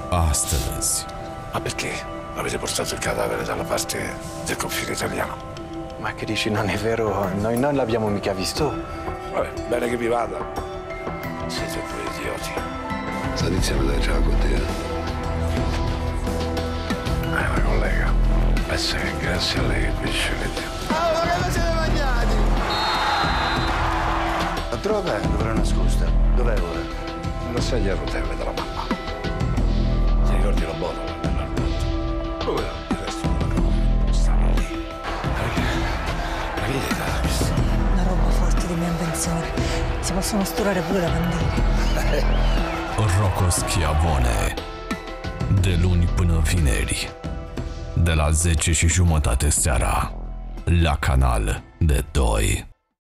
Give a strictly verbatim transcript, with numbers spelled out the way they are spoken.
astăzi. Ma perché avete portato il cadavere dalla parte del confine italiano? Ma che dici, non è vero? Noi non l'abbiamo mica visto. Vabbè, bene che vi vada. Siete due idioti. State iniziando a già con te. È una collega. Pensa che grazie a lei il pesce vede. Ah, ma che non siete mangiati? La droga dovrà nascosta. Dov'è ora? Nella sedia a rotelle della mamma. Ti ricordi la botola nell'armadio? Dove era il resto della droga? Stanno lì. Perché? Ma chi gli dà questo? Una roba forte di mia invenzione. Si possono sturare pure da candele. Rocco Schiavone. De luni până vineri, de la zece și jumătate seara, la Canal de doi.